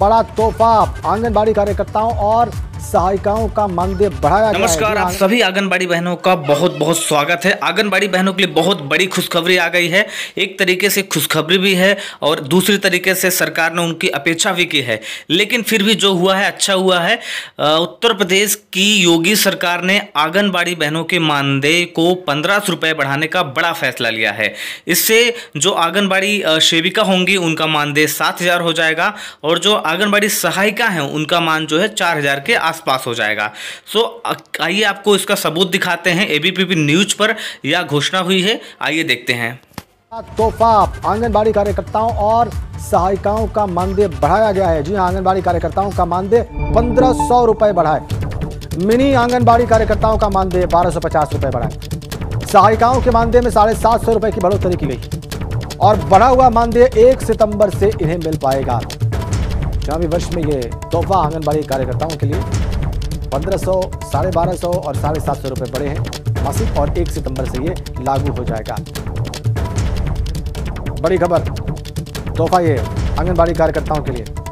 बड़ा तोहफा आंगनबाड़ी कार्यकर्ताओं और सहायिकाओं का मानदेय बढ़ाया गया है। नमस्कार, आप सभी आंगनबाड़ी बहनों का बहुत बहुत स्वागत है। आंगनबाड़ी बहनों के लिए बहुत बड़ी खुशखबरी आ गई है। एक तरीके से खुशखबरी भी है और दूसरी तरीके से सरकार ने उनकी अपेक्षा भी की है, लेकिन फिर भी जो हुआ है अच्छा हुआ है। उत्तर प्रदेश की योगी सरकार ने आंगनबाड़ी बहनों के मानदेय को 1500 रुपये बढ़ाने का बड़ा फैसला लिया है। इससे जो आंगनबाड़ी सेविका होंगी उनका मानदेय 7000 हो जाएगा और जो आंगनबाड़ी सहायिका हैं उनका मान जो है 4000 के आसपास हो जाएगा। आइए आपको इसका सबूत दिखाते हैं। एबीपी न्यूज पर यह घोषणा हुई है, आइए देखते हैं। तोहफा आंगनबाड़ी कार्यकर्ताओं और सहायिकाओं का मानदेय बढ़ाया गया है। जी हां, आंगनबाड़ी कार्यकर्ताओं का मानदेय 1500 रुपए बढ़ाए। मिनी आंगनबाड़ी कार्यकर्ताओं का मानदेय 1250 रुपए बढ़ाए। सहायिकाओं के मानदेय में 750 रुपए की बढ़ोतरी की गई और बढ़ा हुआ मानदेय 1 सितंबर से इन्हें मिल पाएगा। चुनावी वर्ष में ये तोहफा आंगनबाड़ी कार्यकर्ताओं के लिए 1500, 1250 और 750 रुपए बढ़े हैं मासिक और 1 सितंबर से ये लागू हो जाएगा। बड़ी खबर, तोहफा ये आंगनबाड़ी कार्यकर्ताओं के लिए।